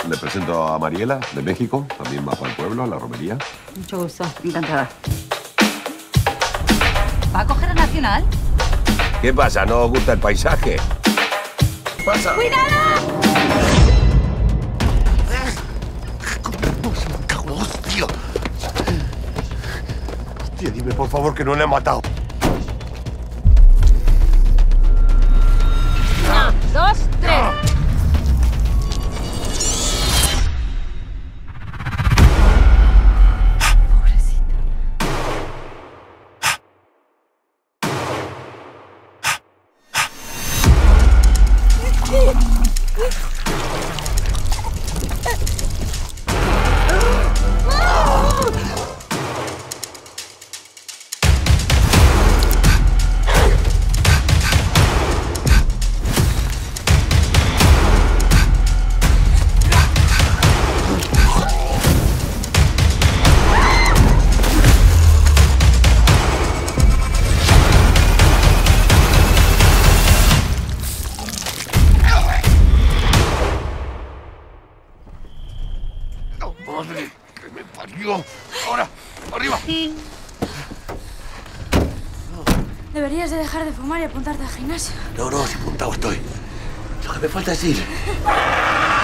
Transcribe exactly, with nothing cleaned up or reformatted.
Le presento a Mariela, de México. También va para el pueblo, a la romería. Mucho gusto. Encantada. ¿Va a coger a Nacional? ¿Qué pasa? ¿No os gusta el paisaje? ¿Qué pasa? ¡Cuidado! ¡Hostia! Hostia, dime por favor que no le he matado. Una, dos, tres. ¡Madre que me parió! ¡Ahora! ¡Arriba! Deberías de dejar de fumar y apuntarte al gimnasio. No, no, si apuntado estoy. Lo que me falta es ir.